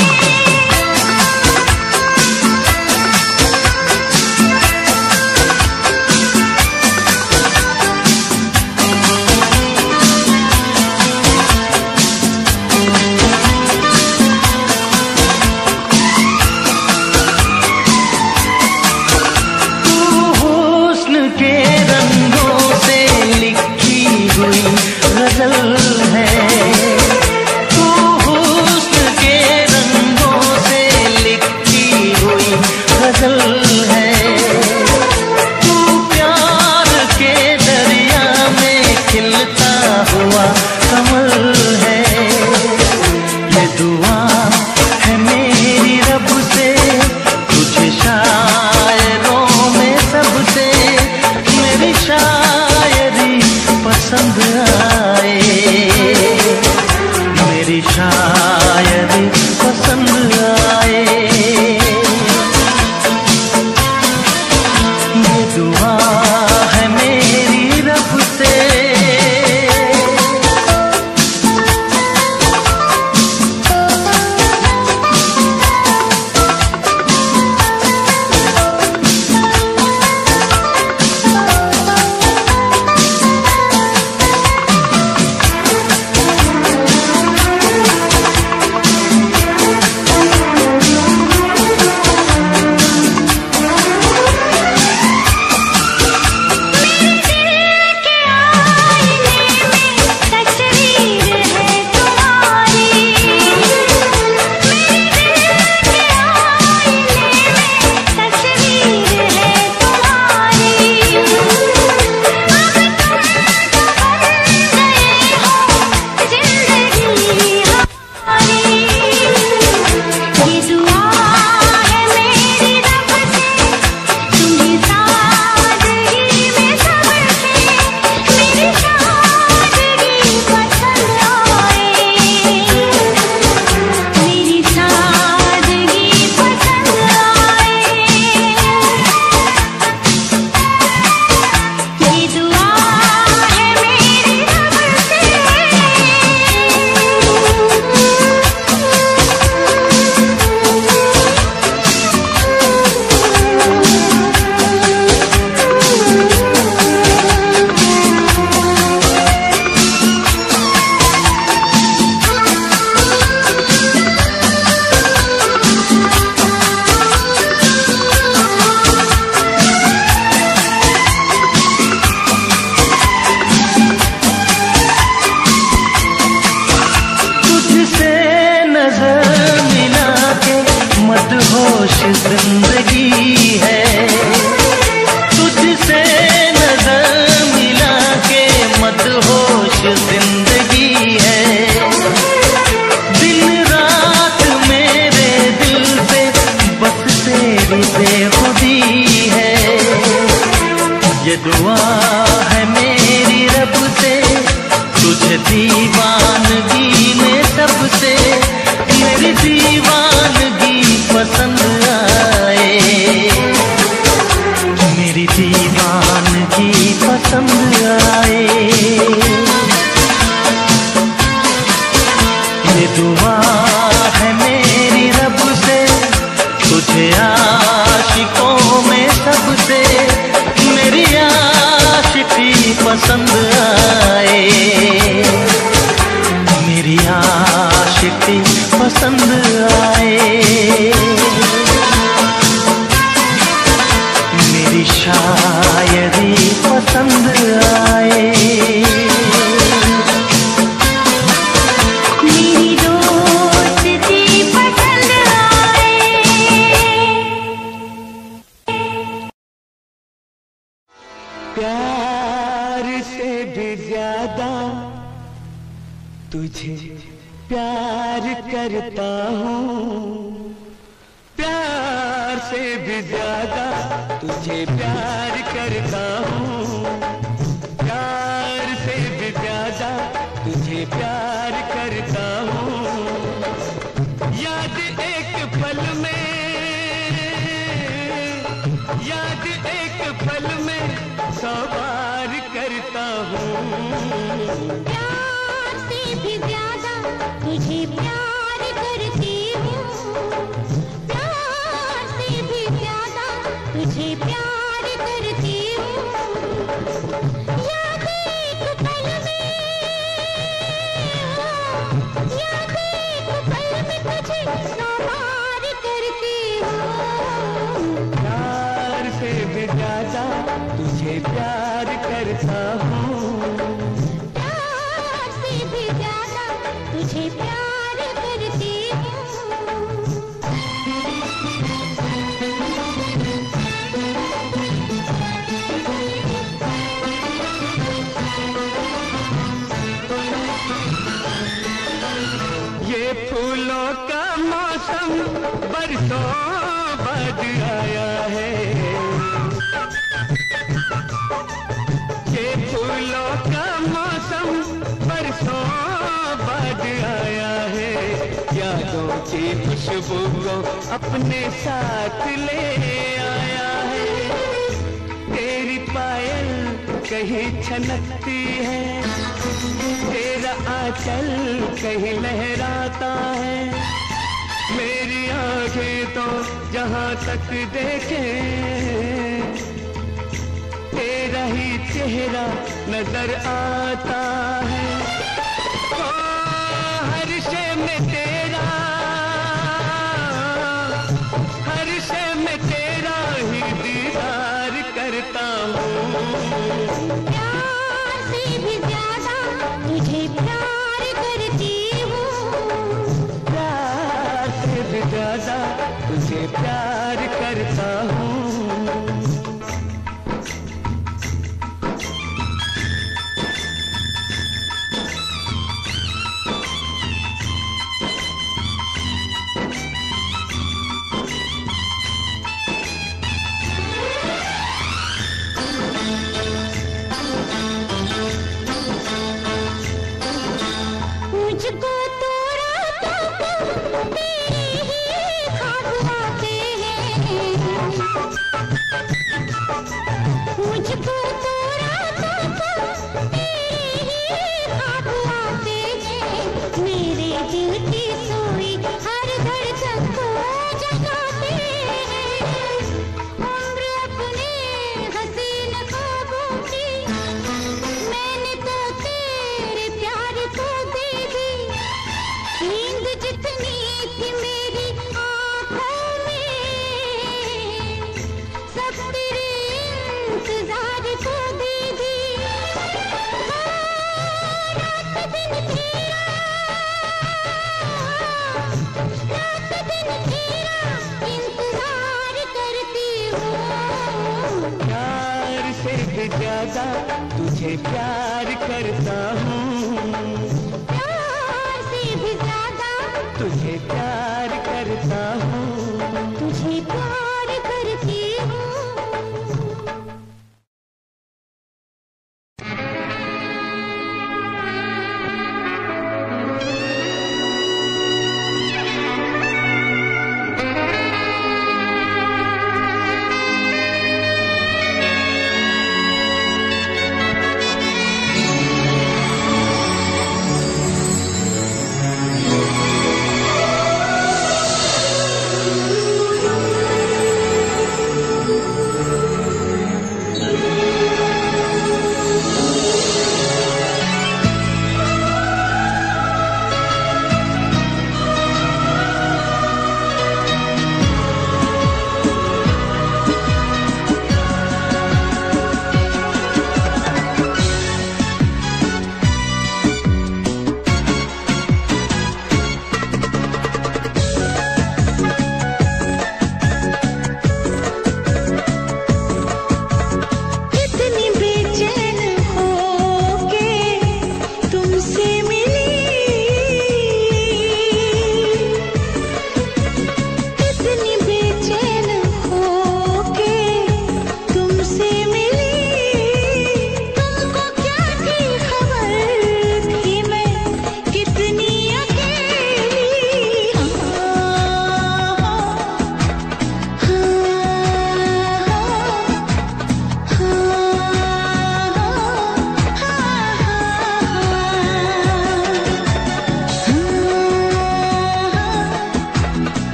हुस्न के रंगों से लिखी हुई गजल है, तू हुस्न के रंगों से लिखी हुई गजल है, तू प्यार के दरिया में खिलता हुआ कमल है। ये दुआ है मेरी रब से, तुझे शायरों में सबसे मेरी शायरी पसंद आए, मेरी शायरी पसंद आए। ये दुआ है मेरी रब से। आए, मेरी आशिकी पसंद आए, मेरी शायरी पसंद आए, मेरी दोस्ती पसंद आए। प्यार से भी ज्यादा तुझे प्यार करता हूँ, प्यार से भी ज्यादा तुझे प्यार करता हूँ, प्यार से भी ज्यादा तुझे प्यार करता हूँ। याद एक पल में, याद एक पल में सौ बार करता हूँ। प्यार से भी ज्यादा तुझे प्यार करती हूँ, प्यार से भी ज्यादा तुझे प्यार करती हूँ। याद एक पल में, याद एक पल में तुझे सौ बार करती हूँ। प्यार से भी ज्यादा तुझे प्यार करता हूँ, प्यार से भी ज्यादा तुझे प्यार करती हूँ। ये फूलों का मौसम बरसों बाद आया है, ये फूलों का मौसम बरसों बाद आया है। यादों की खुशबू को अपने साथ ले आया है। तेरी पायल कहीं छनकती है, तेरा आंचल कहीं लहराता है। मेरी आंखें तो जहां तक देखे तेरा ही चेहरा नजर आता है। ओ हर शय में तेरा, हर शय में तेरा ही दीदार करता हूँ। प्यार से भी ज्यादा तुझे प्यार करती हूँ, प्यार से भी ज्यादा तुझे प्यार करता हूँ। मुझको तो रातों को तेरे ही ख्वाब आते हैं, मुझको तो रातों को तेरे ही ख्वाब आते हैं। मेरे दिल की सोई हर धड़कन को जगाते हैं। उम्र अपने हसीन ख्वाबों की मैंने तो तेरे प्यार को दे दी। नींद जितनी थी मेरी आँखों में सब तेरे इंतजार को दे दी। रात दिन तेरा, रात दिन तेरा इंतजार करती हूँ। प्यार से भी ज्यादा तुझे प्यार करता हूँ, प्यार से भी ज्यादा तुझे प्यार करता हूँ। तुझे प्यार करती हूँ। ओ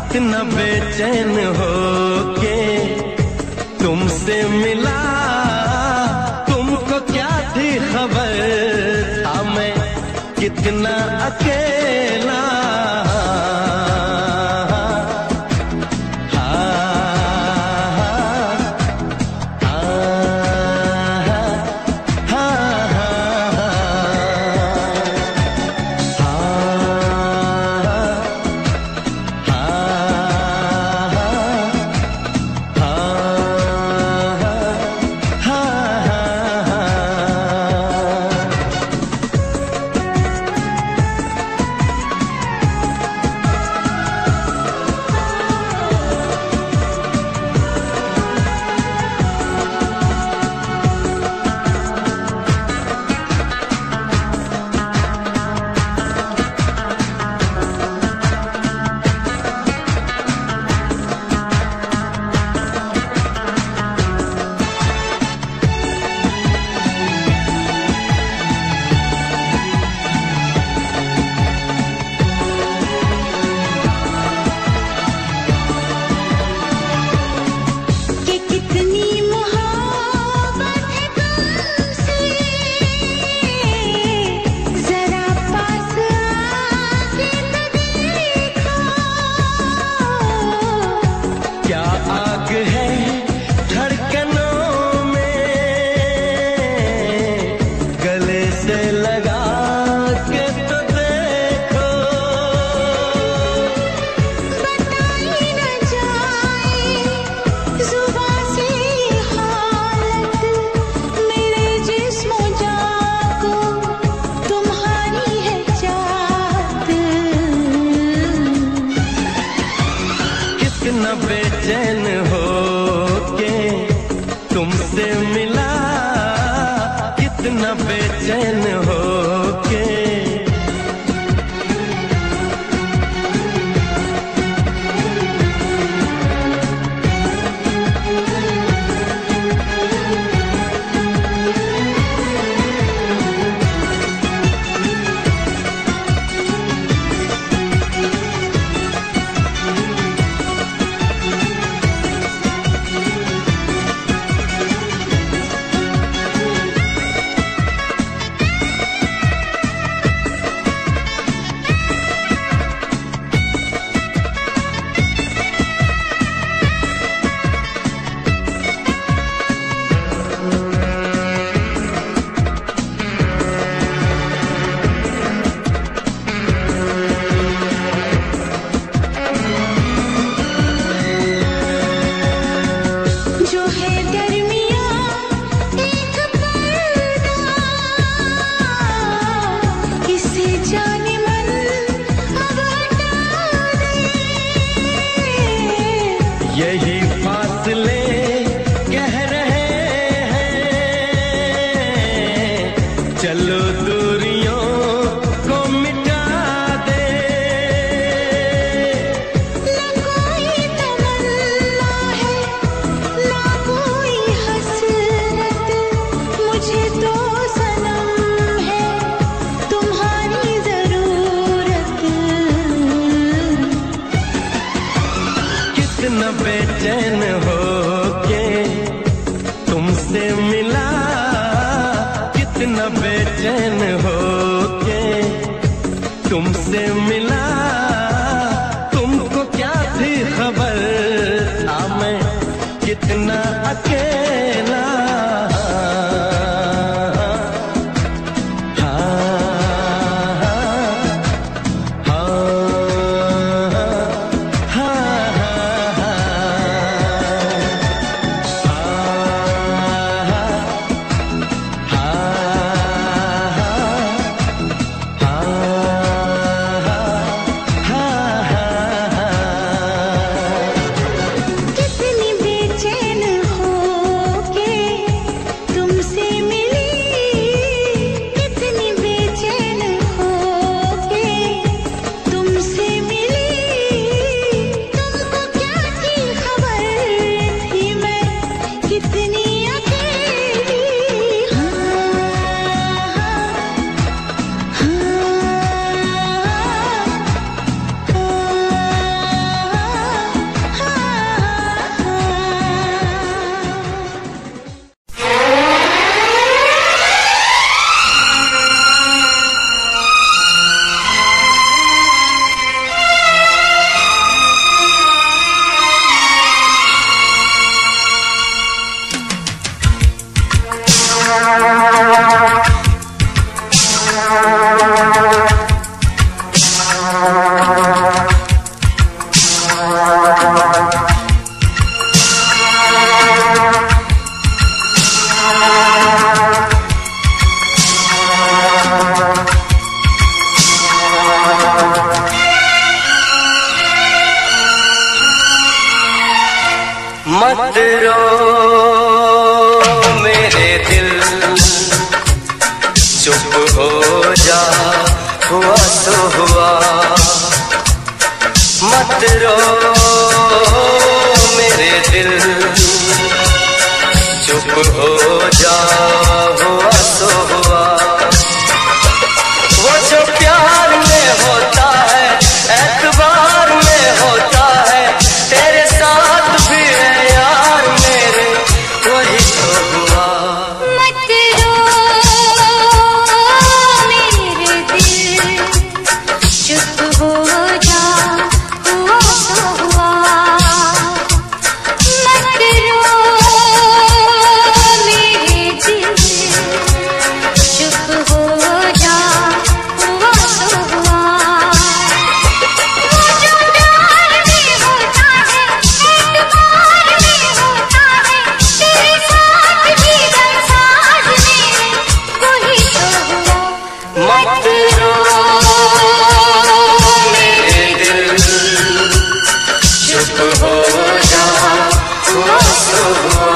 कितना बेचैन हो के तुमसे मिला, तुमको क्या थी खबर था मैं कितना अकेला। बेचैन हो के तुमसे मिला, कितना बेचैन हो के। यही फासले कह रहे हैं, चलो दूरियों को मिटा दे। ना कोई तमन्ना है, ना कोई हसरत, मुझे तो सनम है तुम्हारी जरूरत। कितना बेचैन हो के तुमसे मिला, कितना बेचैन हो के तुमसे मिला, तुमको क्या थी खबर था मैं कितना अकेला। कितनी बेचैन हो मत रो मेरे दिल, चुप हो जा, हुआ तो हुआ। मत रो मेरे दिल, चुप हो जा, हुआ तो हुआ। वो जो प्यार में होता है, एतबार में होता है, तेरे साथ भी है यार मेरे, वही तो हुआ। मत रो मेरे दिल, चुप हो जा, हुआ तो हुआ। मत रो मेरे दिल, चुप हो जा, हुआ तो हुआ। वो जो प्यार में होता है, एतबार में होता है, तेरे साथ भी गमसाज मेरे, वही तो हुआ। मत रो मेरे दिल, चुप हो जा, हुआ तो हुआ।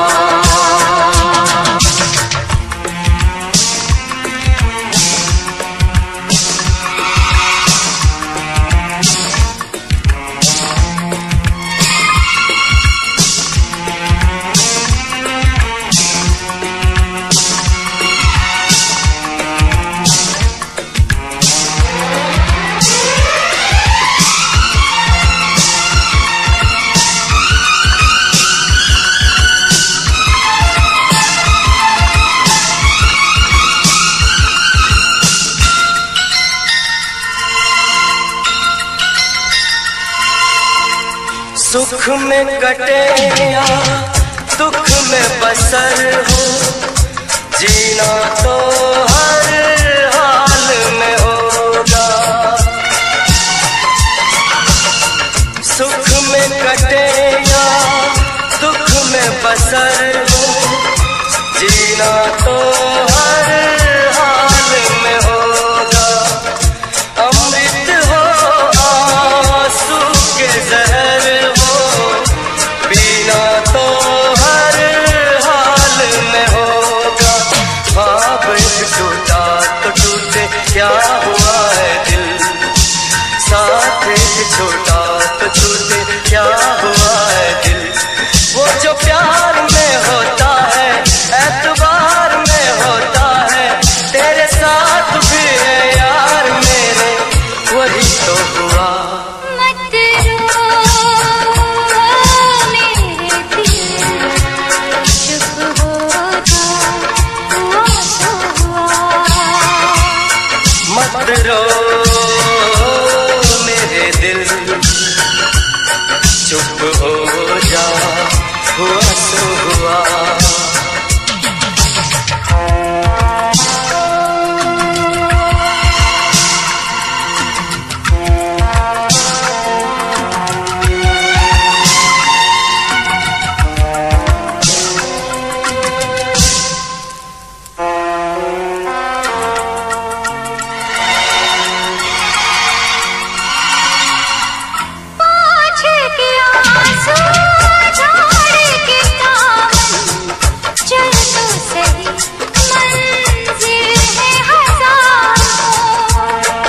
सुख में कटे या दुख में बसर हो, जीना तो हर हाल में होगा। सुख में कटे या दुख में बसर हो, जीना तो हर हाल में होगा। अमृत हो आंसू के जहर हो, पीना तो हर हाल में होगा। ख्वाब टूटा तो टूटे, क्या हुआ है दिल, साथ छोटा तो छूटे, क्या हुआ है दिल। वो जो प्यार में होता है, एतबार में होता है, तेरे साथ भी है यार मेरे, वही तो हुआ। मत रो मेरे दिल, चुप हो जा, हुआ तो हुआ। मत रो मेरे दिल, चुप हो जा, हुआ तो हुआ। पाँच के आंसू झाड़ के दामन, चल तो सही, मंजिल है हजारों।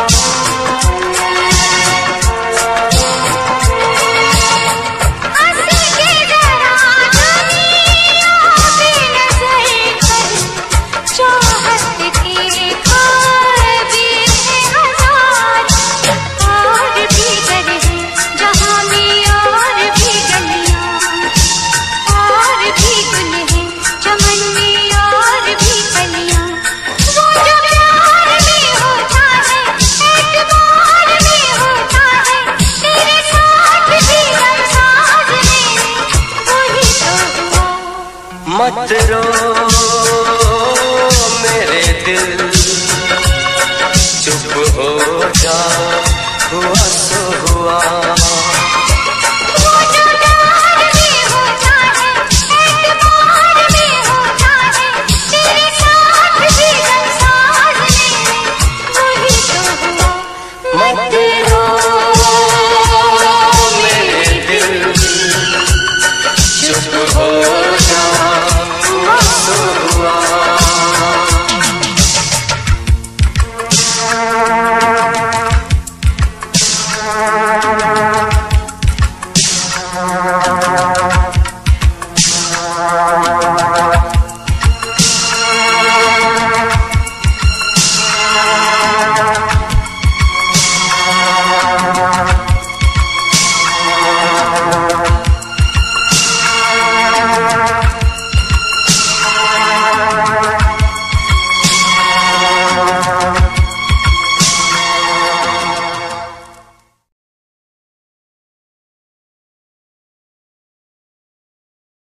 हंस के जरा दुनिया पे नजर कर, चाहत के ख्वाब भी है हजार। और भी घर है जहाँ में और भी गलियाँ, और भी गुल है चमन में और भी कलियाँ। वो जो प्यार में होता है, एतबार में होता है, तेरे साथ भी गमसाज मेरे, वही तो हुआ। मत रो